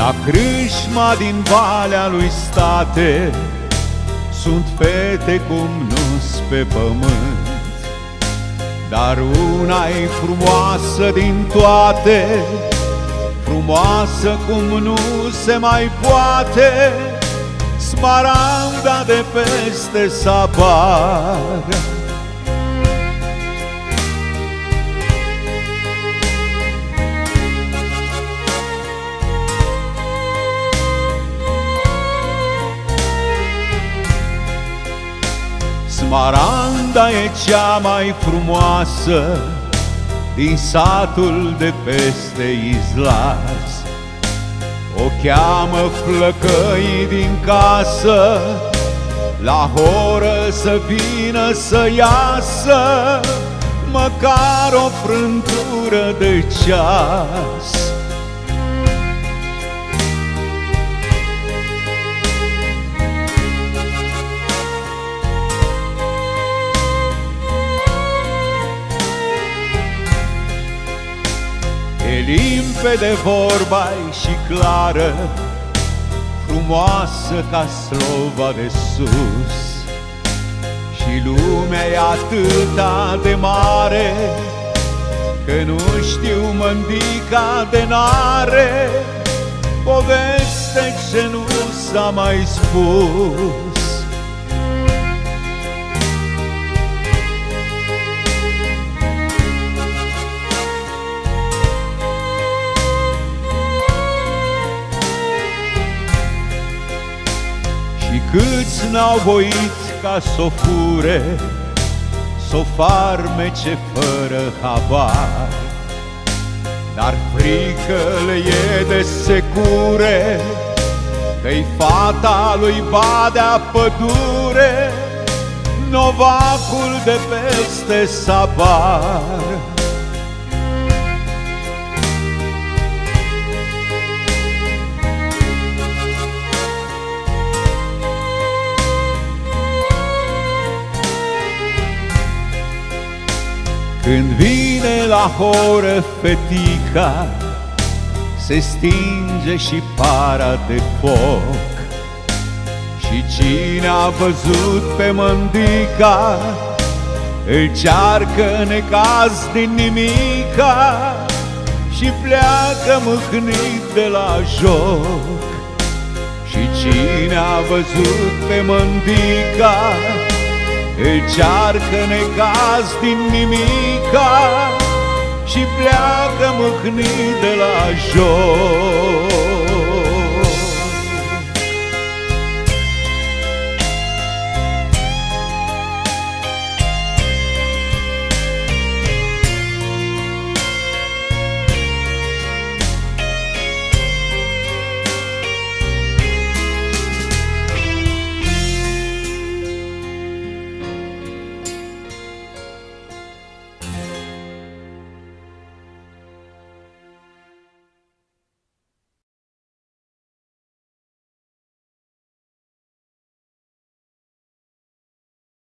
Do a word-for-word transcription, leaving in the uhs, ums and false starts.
La crâșma din Valea lui State sunt fete cum nu-s pe pământ, dar una-i frumoasă din toate, frumoasă cum nu se mai poate, Smaranda de peste Sabar. Smaranda e cea mai frumoasă din satul de peste Izlas. O cheamă flăcăii din casă la horă să vină să iasă măcar o frântură de ceas. E limpede vorba-i și clară, frumoasă ca slova de sus, și lumea e atâta de mare că nu știu mândica de n-are poveste ce nu s-a mai spus. Câți n-au voit ca s-o fure, s-o farmece fără habar, dar frică le e de secure, că-i fata lui Badea Pădure, novacul de peste Sabar. Când vine la horă fetica, se stinge și para de foc, și cine a văzut pe mândica îl cearcă necaz din nimica și pleacă mâhnit de la joc. Și cine a văzut pe mândica îl cearcă necaz din nimica și pleacă mâhnit de la joc.